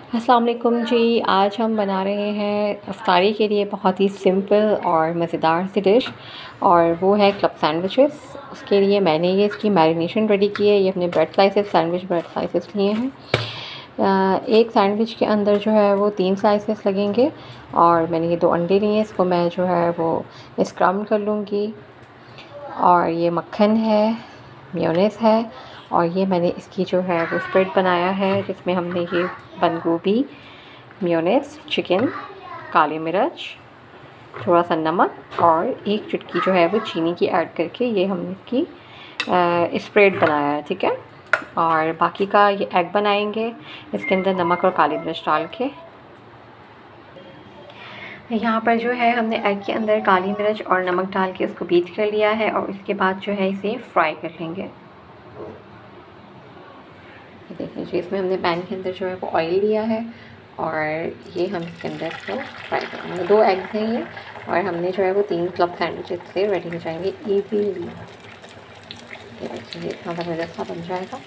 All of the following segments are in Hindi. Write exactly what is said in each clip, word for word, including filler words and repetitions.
अस्सलाम वालेकुम जी। आज हम बना रहे हैं इफ्तारी के लिए बहुत ही सिंपल और मज़ेदार सी डिश, और वो है क्लब सैंडविचेस। उसके लिए मैंने ये इसकी मैरिनेशन रेडी की है। ये अपने bread slices sandwich bread slices लिए हैं। एक सैंडविच के अंदर जो है वो तीन स्लाइसेस लगेंगे, और मैंने ये दो अंडे लिए हैं। इसको मैं जो है वो स्क्रम कर लूँगी। और ये मक्खन है, मेयोनेज़ है, और ये मैंने इसकी जो है वो स्प्रेड बनाया है, जिसमें हमने ये बंद गोभी, मेयोनेज़, चिकन, काली मिर्च, थोड़ा सा नमक और एक चुटकी जो है वो चीनी की ऐड करके ये हमने इसकी स्प्रेड बनाया है। ठीक है। और बाकी का ये एग बनाएंगे इसके अंदर नमक और काली मिर्च डाल के। यहाँ पर जो है हमने एग के अंदर काली मिर्च और नमक डाल के उसको बीट कर लिया है, और इसके बाद जो है इसे फ्राई कर लेंगे। देखिए जी, इसमें हमने पैन के अंदर जो है वो ऑयल लिया है, और ये हम इसके अंदर इसको फ्राई करेंगे। दो एग्स हैं ये, और हमने जो है वो तीन क्लब सैंडविचेस से रेडी हो जाएंगे ईजीली। ये देखिए इतना ज़बरदस्त बन जाएगा।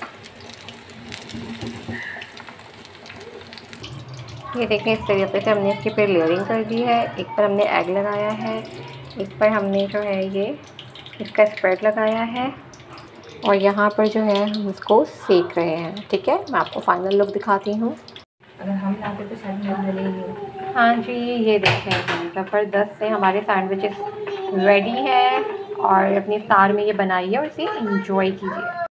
ये देखिए इस तरीके से हमने इसकी फिर लेयरिंग कर दी है। एक पर हमने एग लगाया है, एक पर हमने जो है ये इसका स्प्रेड लगाया है, और यहाँ पर जो है हम इसको सेक रहे हैं। ठीक है, मैं आपको फाइनल लुक दिखाती हूँ। अगर हम लाते तो शायद हाँ जी, ये देखें ज़बरदस्त से हमारे सैंडविचेस रेडी है, और अपनी इफ्तार में ये बनाइए और इसे इंजॉय कीजिए।